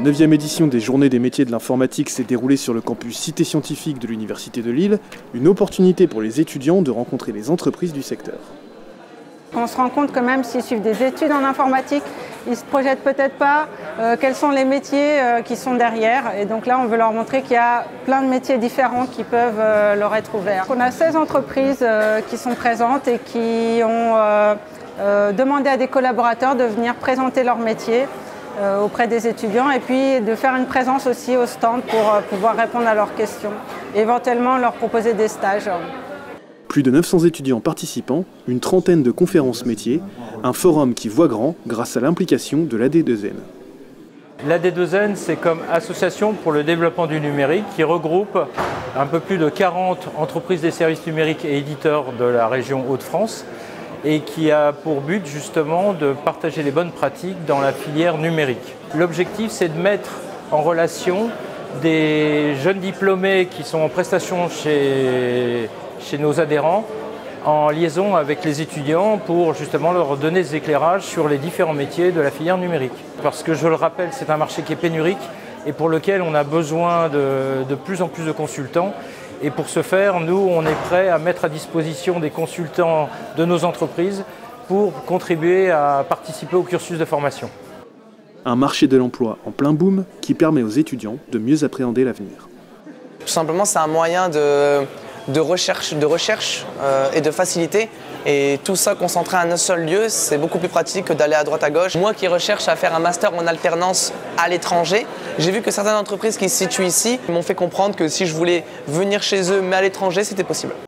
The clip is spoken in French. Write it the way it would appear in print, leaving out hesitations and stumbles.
9e édition des Journées des métiers de l'informatique s'est déroulée sur le campus Cité Scientifique de l'Université de Lille, une opportunité pour les étudiants de rencontrer les entreprises du secteur. On se rend compte que même s'ils suivent des études en informatique, ils ne se projettent peut-être pas quels sont les métiers qui sont derrière. Et donc là, on veut leur montrer qu'il y a plein de métiers différents qui peuvent leur être ouverts. On a 16 entreprises qui sont présentes et qui ont demandé à des collaborateurs de venir présenter leur métier auprès des étudiants et puis de faire une présence aussi au stand pour pouvoir répondre à leurs questions et éventuellement leur proposer des stages. Plus de 900 étudiants participants, une trentaine de conférences métiers, un forum qui voit grand grâce à l'implication de l'AD2N. L'AD2N, c'est comme association pour le développement du numérique qui regroupe un peu plus de 40 entreprises des services numériques et éditeurs de la région Hauts-de-France et qui a pour but justement de partager les bonnes pratiques dans la filière numérique. L'objectif, c'est de mettre en relation des jeunes diplômés qui sont en prestation chez nos adhérents en liaison avec les étudiants pour justement leur donner des éclairages sur les différents métiers de la filière numérique. Parce que je le rappelle, c'est un marché qui est pénurique et pour lequel on a besoin de plus en plus de consultants. Et pour ce faire, nous, on est prêts à mettre à disposition des consultants de nos entreprises pour contribuer à participer au cursus de formation. Un marché de l'emploi en plein boom qui permet aux étudiants de mieux appréhender l'avenir. Tout simplement, c'est un moyen de recherche et de facilité. Et tout ça concentré à un seul lieu, c'est beaucoup plus pratique que d'aller à droite à gauche. Moi qui recherche à faire un master en alternance à l'étranger, j'ai vu que certaines entreprises qui se situent ici m'ont fait comprendre que si je voulais venir chez eux mais à l'étranger, c'était possible.